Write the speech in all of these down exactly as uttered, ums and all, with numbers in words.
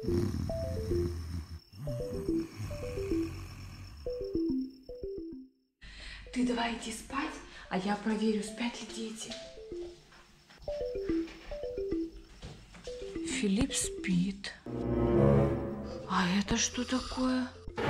Ты давай иди спать, а я проверю, спят ли дети. Филипп спит. А это что такое?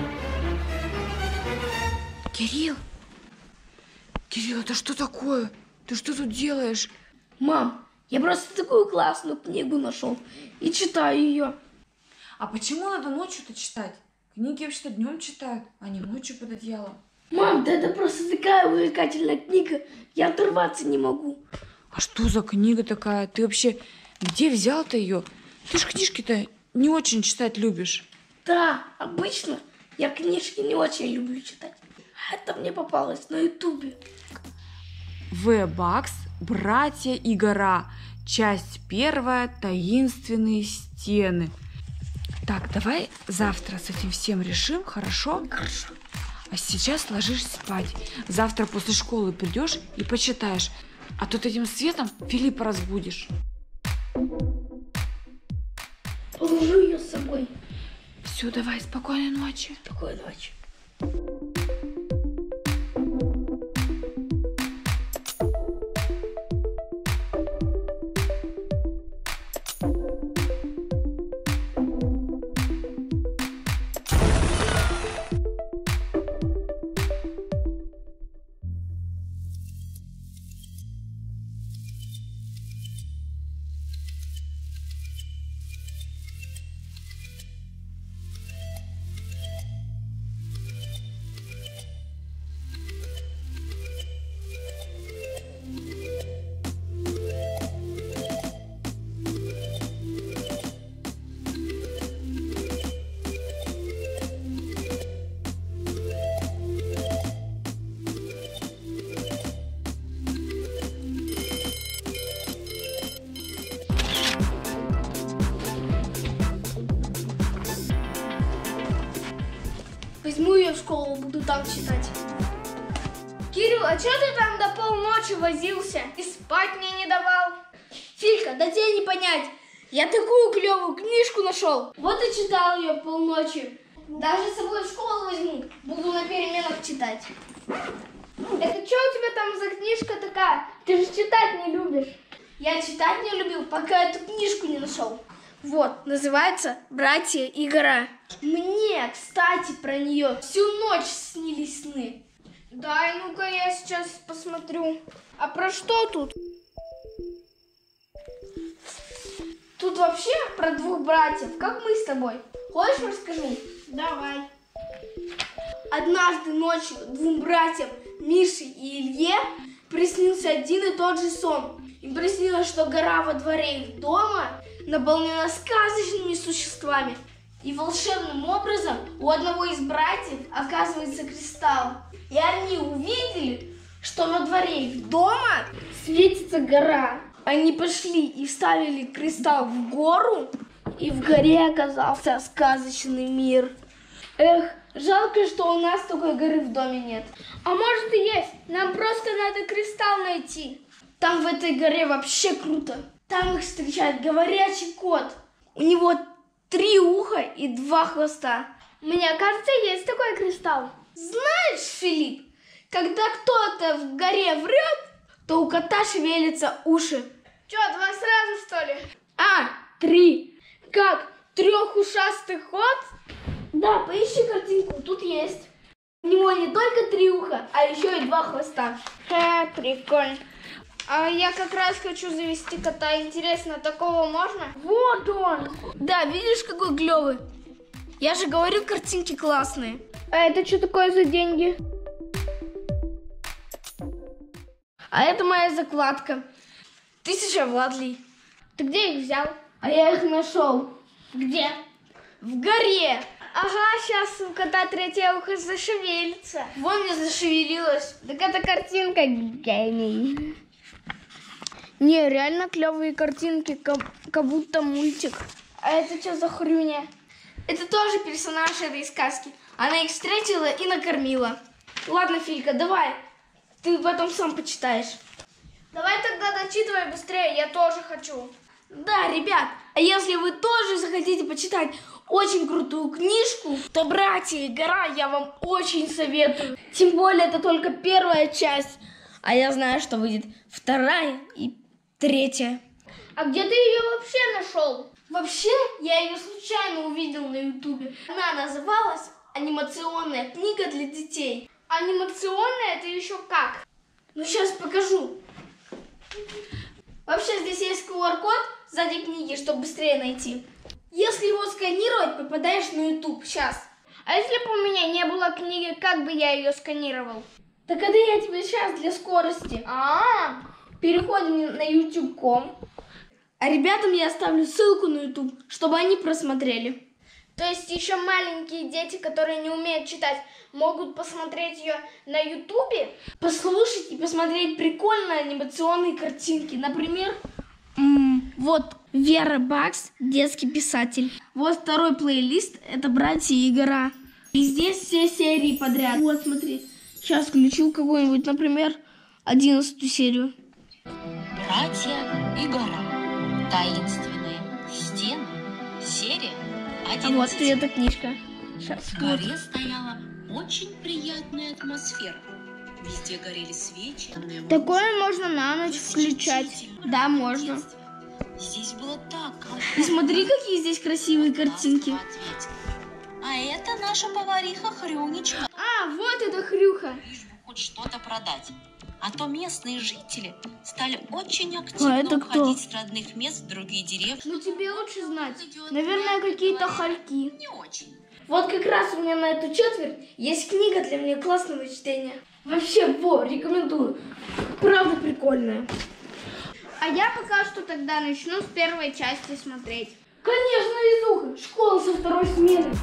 Кирилл! Кирилл, это что такое? Ты что тут делаешь? Мам, я просто такую классную книгу нашел и читаю ее. А почему надо ночью-то читать? Книги вообще-то днем читают, а не ночью под одеялом. Мам, да это просто такая увлекательная книга, я оторваться не могу. А что за книга такая? Ты вообще где взял-то ее? Ты ж книжки-то не очень читать любишь. Да, обычно я книжки не очень люблю читать. А это мне попалось на ютубе. В-Бакс, братья и гора. Часть первая, таинственные стены. Так, давай завтра с этим всем решим, хорошо? Хорошо. А сейчас ложишься спать. Завтра после школы придешь и почитаешь. А тут этим светом Филиппа разбудишь. Положу ее с собой. Все, давай, спокойной ночи. Спокойной ночи. Возьму ее в школу, буду там читать. Кирилл, а что ты там до полночи возился и спать мне не давал? Филька, да тебе не понять. Я такую клевую книжку нашел. Вот и читал ее полночи. Даже с собой в школу возьму. Буду на переменах читать. Это что у тебя там за книжка такая? Ты же читать не любишь. Я читать не любил, пока эту книжку не нашел. Вот, называется «Братья и гора». Мне, кстати, про нее всю ночь снились сны. Дай, ну-ка я сейчас посмотрю. А про что тут? Тут вообще про двух братьев, как мы с тобой. Хочешь, расскажу? Давай. Однажды ночью двум братьям, Мише и Илье, приснился один и тот же сон. Им приснилось, что гора во дворе их дома наполнена сказочными существами. И волшебным образом у одного из братьев оказывается кристалл. И они увидели, что во дворе их дома светится гора. Они пошли и вставили кристалл в гору, и в горе оказался сказочный мир. Эх, жалко, что у нас такой горы в доме нет. А может и есть, нам просто надо кристалл найти. Там в этой горе вообще круто. Там их встречает говорящий кот. У него три уха и два хвоста. Мне кажется, есть такой кристалл. Знаешь, Филипп, когда кто-то в горе врет, то у кота шевелятся уши. Че, два сразу, что ли? А, три. Как, трехушастый кот? Да, поищи картинку, тут есть. У него не только три уха, а еще и два хвоста. Ха, прикольно. А я как раз хочу завести кота. Интересно, такого можно? Вот он. Да, видишь, какой клевый. Я же говорю, картинки классные. А это что такое за деньги? А это моя закладка. Тысяча владлей. Ты где их взял? А я их нашел. Где? В горе. Ага, сейчас у кота третье ухо зашевелится. Вон мне зашевелилось. Так это картинка гений. Не, реально клевые картинки, как, как будто мультик. А это что за хрюня? Это тоже персонаж этой сказки. Она их встретила и накормила. Ладно, Филька, давай. Ты потом сам почитаешь. Давай тогда дочитывай быстрее, я тоже хочу. Да, ребят, а если вы тоже захотите почитать очень крутую книжку, то «Братья и гора» я вам очень советую. Тем более это только первая часть, а я знаю, что выйдет вторая и третья. А где ты ее вообще нашел? Вообще, я ее случайно увидел на ютубе. Она называлась «Анимационная книга для детей». Анимационная? Это еще как? Ну, сейчас покажу. Вообще, здесь есть ку ар код сзади книги, чтобы быстрее найти. Если его сканировать, попадаешь на ютуб. Сейчас. А если бы у меня не было книги, как бы я ее сканировал? Так это я тебе сейчас для скорости. А, Переходим на ютуб точка ком. А ребятам я оставлю ссылку на ютуб, чтобы они просмотрели. то есть еще маленькие дети, которые не умеют читать, могут посмотреть ее на ютубе? Послушать и посмотреть прикольные анимационные картинки. Например, м- вот Вера Бакс, детский писатель. Вот второй плейлист, это «Братья и гора». И здесь все серии подряд. Вот, смотри. Сейчас включу какую-нибудь, например, одиннадцатую серию. Братья и гора. Таинственные стены. Серия А вот одиннадцать. и эта книжка. Сейчас. В горе стояла очень приятная атмосфера. Везде горели свечи. Такое можно на ночь включать. Да, можно. Здесь было так И смотри, какие здесь красивые картинки. А это наша повариха Хрюнечка. А, вот это Хрюха. Лишь бы хоть что-то продать. А то местные жители стали очень А активно это кто? уходить с родных мест в другие деревни. Ну тебе лучше знать. Наверное, какие-то хальки. Не очень. Вот как раз у меня на эту четверть есть книга для меня классного чтения. Вообще, во, рекомендую. Правда прикольная. А я пока что тогда начну с первой части смотреть. Конечно, Лизуха, школа со второй смены.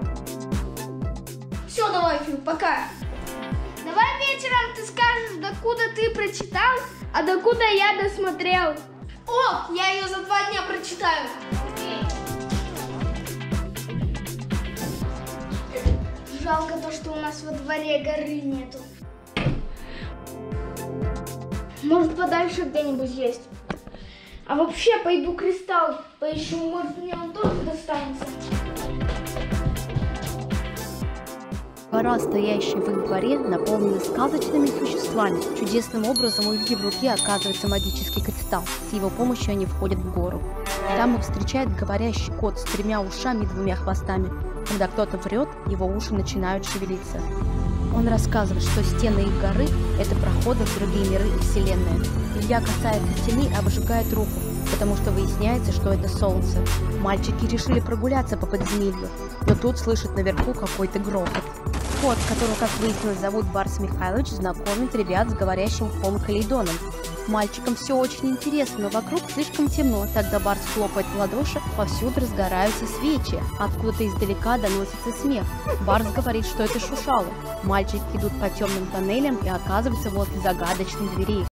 Все, давай, Фил, пока. Давай вечером ты скажешь, докуда ты прочитал, а докуда я досмотрел. О, я ее за два дня прочитаю. Жалко то, что у нас во дворе горы нету. Может, подальше где-нибудь есть. А вообще, пойду кристалл поищу, может, мне он тоже достанется. Гора, стоящая в их дворе, наполнена сказочными существами. Чудесным образом у Ильи в руке оказывается магический кристалл. С его помощью они входят в гору. Там их встречает говорящий кот с тремя ушами и двумя хвостами. Когда кто-то врет, его уши начинают шевелиться. Он рассказывает, что стены их горы – это проходы в другие миры и вселенные. Илья касается стены и обжигает руку, потому что выясняется, что это солнце. Мальчики решили прогуляться по подземелью, но тут слышат наверху какой-то грохот. Кот, которого, как выяснилось, зовут Барс Михайлович, знакомит ребят с говорящим Фом-Калейдоном. Мальчикам все очень интересно, но вокруг слишком темно. Тогда Барс хлопает в ладоши, повсюду разгораются свечи. Откуда-то издалека доносится смех. Барс говорит, что это шушалы. Мальчики идут по темным тоннелям и оказываются возле загадочных дверей.